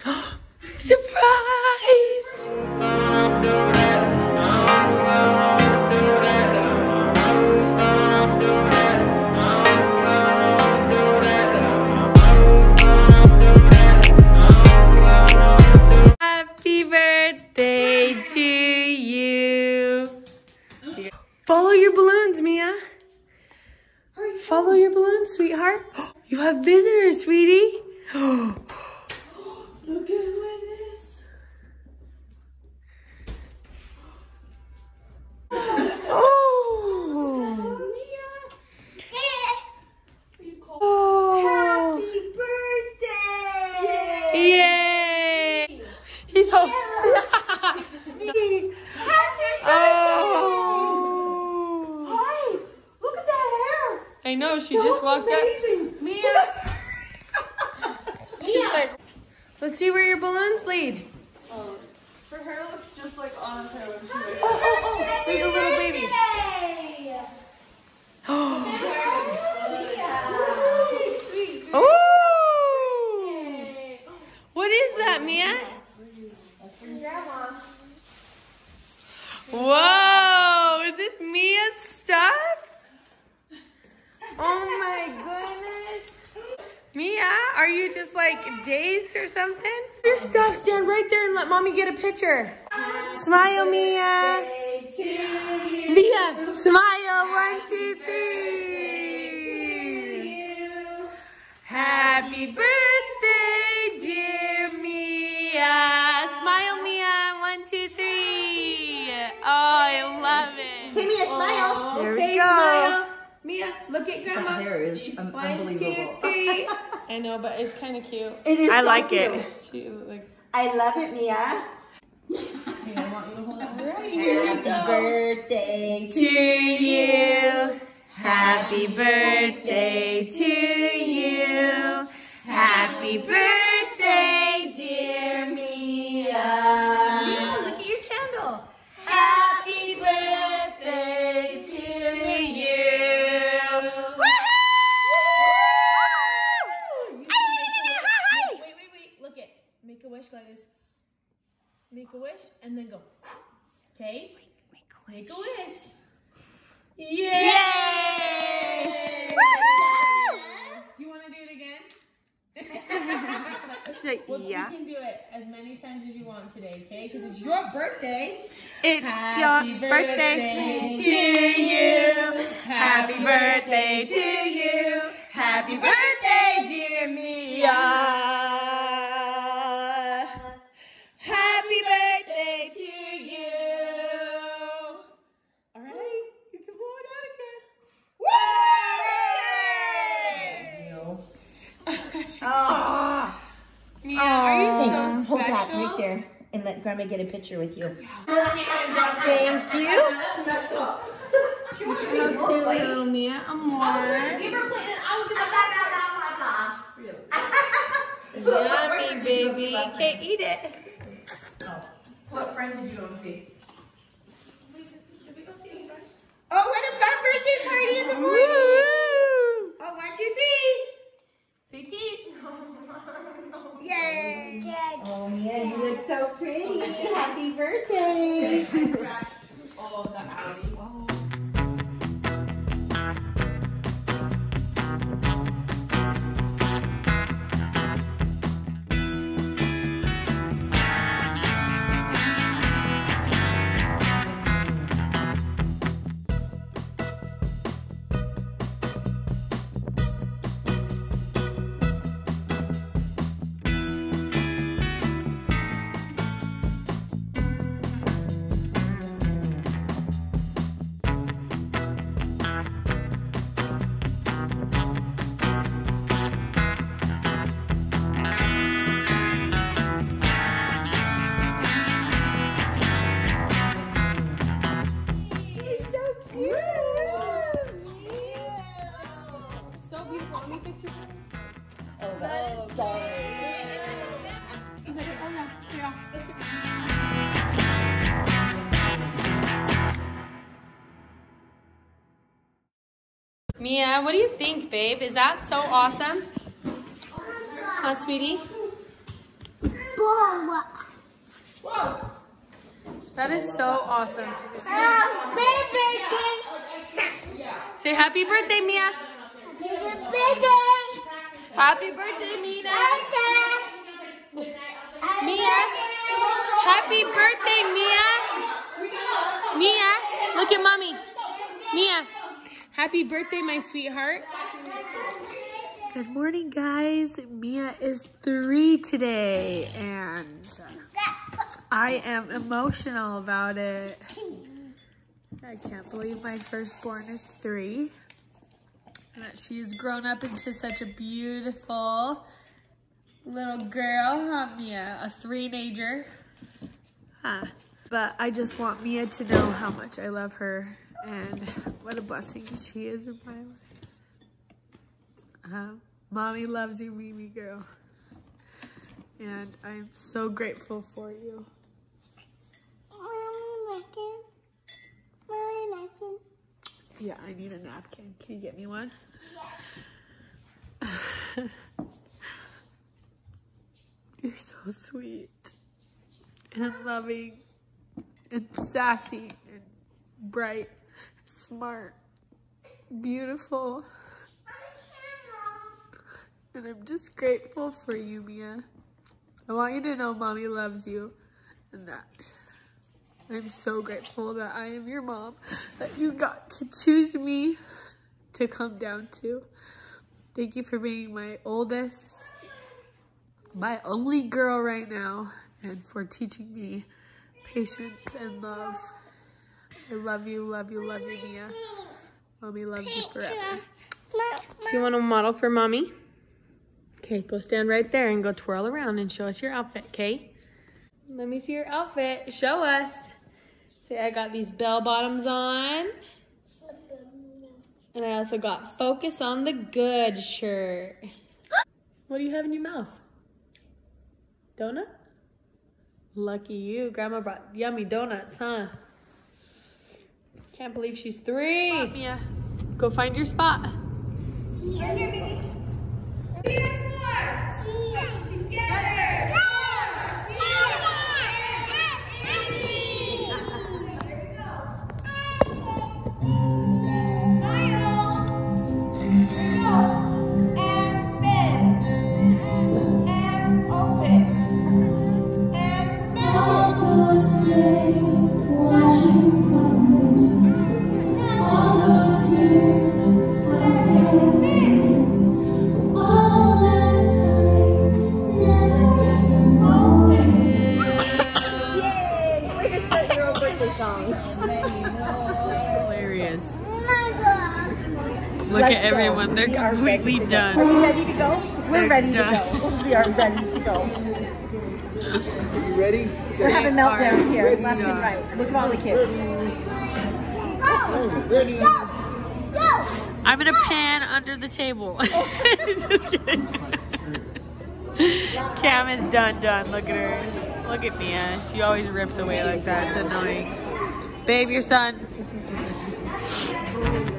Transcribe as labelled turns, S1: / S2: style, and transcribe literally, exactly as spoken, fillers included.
S1: Surprise! Happy birthday to you. Follow your balloons, Mia. Follow your balloons, sweetheart. You have visitors, sweetie. Look at who it is. Oh. Oh.
S2: Happy birthday!
S1: Yay! He's so.
S2: Happy birthday!
S1: Oh.
S2: Hi! Look at that hair!
S1: I know, she
S2: That
S1: just
S2: looks
S1: walked
S2: amazing.
S1: up. Mia! She's like, let's see where your balloons lead.
S3: Oh, her hair looks just like Anna's hair when she wakes
S1: Oh,
S3: up.
S1: oh, oh, there's a little baby. Oh! What is that, Mia?
S2: Grandma.
S1: Whoa! Is this Mia's stuff? Oh my goodness. Mia, are you just like dazed or something? Your stuff, stand right there and let mommy get a picture. Smile, Mia. Mia, smile. One, two, three. Happy birthday, dear Mia. Smile, Mia. One, two, three. Oh, I love it.
S2: Give me a smile.
S1: There we
S2: Okay,
S1: go.
S2: smile.
S1: Mia, look at
S2: That
S1: Grandma.
S2: hair is um,
S1: One,
S2: unbelievable.
S1: two, three. I know, but it's kind of cute.
S2: It is
S1: I
S2: so
S1: like
S2: cute.
S1: it. She like.
S2: I love it, Mia.
S3: Hey, I want you to hold on.
S2: Happy birthday
S1: To you. Happy birthday to you. Happy birthday, dear Mia. Mia, look at your candle. Happy birthday to you.
S3: Wait, wait, wait. Look it. Make a wish like this. Make a wish and then go. Okay? Make a wish. Yay!
S1: Yay!
S3: Do you want to do it again?
S1: She's like,
S3: Well,
S1: yeah.
S3: You can do it as many times as you want today, okay? Because it's your birthday.
S1: It's
S3: Happy
S1: your birthday,
S3: birthday
S1: to you. Happy birthday to you. Happy birthday, dear Mia. Happy birthday to you.
S3: All right, you can blow it out again.
S1: Woo!
S2: Oh,
S1: Mia, are you so
S2: thanks. Hold that
S1: special?
S2: right there and let Grandma get a picture with you.
S1: Thank you.
S3: That's messed up.
S1: Look how cute little Mia. Amor.
S3: Give her plate and I will give her
S1: Yummy, baby. Can't eat it.
S2: What friend did you go and see?
S3: Did we go see any friends?
S2: Oh, what a fun birthday party in the morning.
S1: Woo!
S2: Oh, one, two, three.
S3: Say cheese.
S2: Yay. Oh, Mia, you look so pretty. Happy birthday.
S3: Oh, the aunty. Oh.
S1: Mia, what do you think, babe? Is that so awesome? Huh, sweetie?
S2: Whoa.
S1: That is so awesome. Say happy birthday, Mia. Happy birthday, Mia. Mia. Happy birthday, Mia. Mia, look at mommy. Mia. Happy birthday, my sweetheart. Good morning, guys. Mia is three today, and I am emotional about it. I can't believe my firstborn is three, and that she's grown up into such a beautiful little girl, huh, Mia? A three-nager. Huh. But I just want Mia to know how much I love her and what a blessing she is in my life. Uh, Mommy loves you, Mimi girl. And I'm so grateful for you. Yeah, I need a napkin. Can you get me one? Yeah. You're so sweet and loving and sassy and bright, smart, beautiful. And I'm just grateful for you, Mia. I want you to know Mommy loves you and that I'm so grateful that I am your mom, that you got to choose me to come down to. Thank you for being my oldest, my only girl right now, and for teaching me patience and love. I love you, love you, love you, Mia. Mommy loves you forever. Do you want to model for Mommy? Okay, go stand right there and go twirl around and show us your outfit, okay? Let me see your outfit. Show us. Say, I got these bell bottoms on. And I also got Focus on the Good shirt. What do you have in your mouth? Donut? Lucky you. Grandma brought yummy donuts, huh? Can't believe she's three. Come on, Mia. Go find your spot.
S2: See you. Right here, baby. Together. Go.
S1: Hilarious. Look Let's at everyone. Go. They're we completely done.
S2: Are you ready to go? We're
S1: They're
S2: ready
S1: done.
S2: to go. We are ready to go.
S4: Are you ready?
S2: We're having meltdowns here,
S4: ready.
S2: left and right. Look at all the kids.
S4: Go! Ready?
S2: Go! Go!
S1: I'm in a pan under the table. Just kidding. Cam is done, done. Look at her. Look at Mia. She always rips away like that. It's annoying. Babe, your son.